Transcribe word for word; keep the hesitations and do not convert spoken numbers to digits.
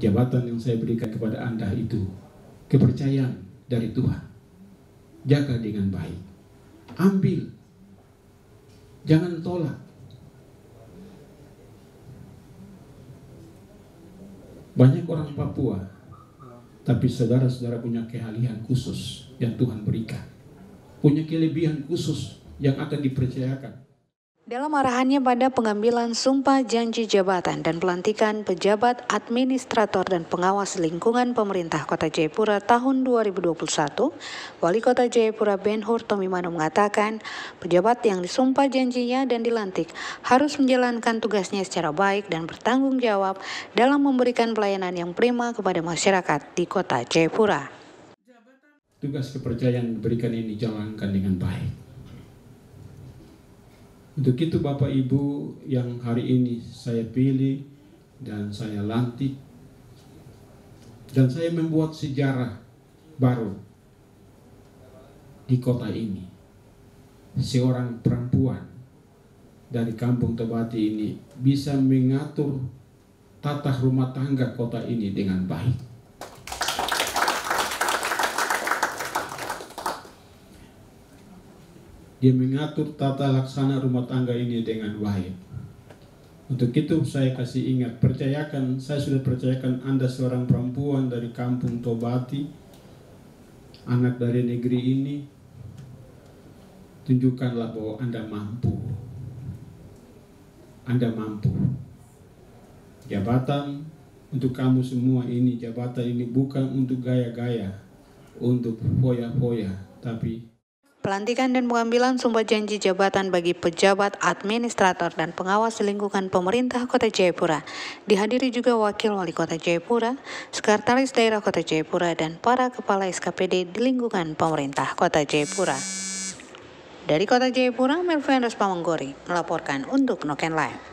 Jabatan yang saya berikan kepada Anda itu kepercayaan dari Tuhan. Jaga dengan baik. Ambil. Jangan tolak. Banyak orang Papua, tapi saudara-saudara punya keahlian khusus yang Tuhan berikan. Punya kelebihan khusus yang akan dipercayakan. Dalam arahannya pada pengambilan sumpah janji jabatan dan pelantikan pejabat administrator dan pengawas lingkungan pemerintah Kota Jayapura tahun dua ribu dua puluh satu, Wali Kota Jayapura Ben-Hur Tomimano mengatakan pejabat yang disumpah janjinya dan dilantik harus menjalankan tugasnya secara baik dan bertanggung jawab dalam memberikan pelayanan yang prima kepada masyarakat di Kota Jayapura. Tugas kepercayaan diberikan ini jalankan dengan baik. Untuk itu Bapak Ibu yang hari ini saya pilih dan saya lantik dan saya membuat sejarah baru di kota ini. Seorang perempuan dari Kampung Tobati ini bisa mengatur tata rumah tangga kota ini dengan baik. Dia mengatur tata laksana rumah tangga ini dengan baik. Untuk itu saya kasih ingat, percayakan, saya sudah percayakan Anda seorang perempuan dari Kampung Tobati, anak dari negeri ini, tunjukkanlah bahwa Anda mampu. Anda mampu. Jabatan untuk kamu semua ini, jabatan ini bukan untuk gaya-gaya, untuk foya-foya, tapi Pelantikan dan pengambilan sumpah janji jabatan bagi pejabat administrator dan pengawas lingkungan pemerintah Kota Jayapura dihadiri juga Wakil Wali Kota Jayapura, Sekretaris Daerah Kota Jayapura, dan para kepala S K P D di lingkungan pemerintah Kota Jayapura. Dari Kota Jayapura, Melvian Respamanggori melaporkan untuk Noken Live.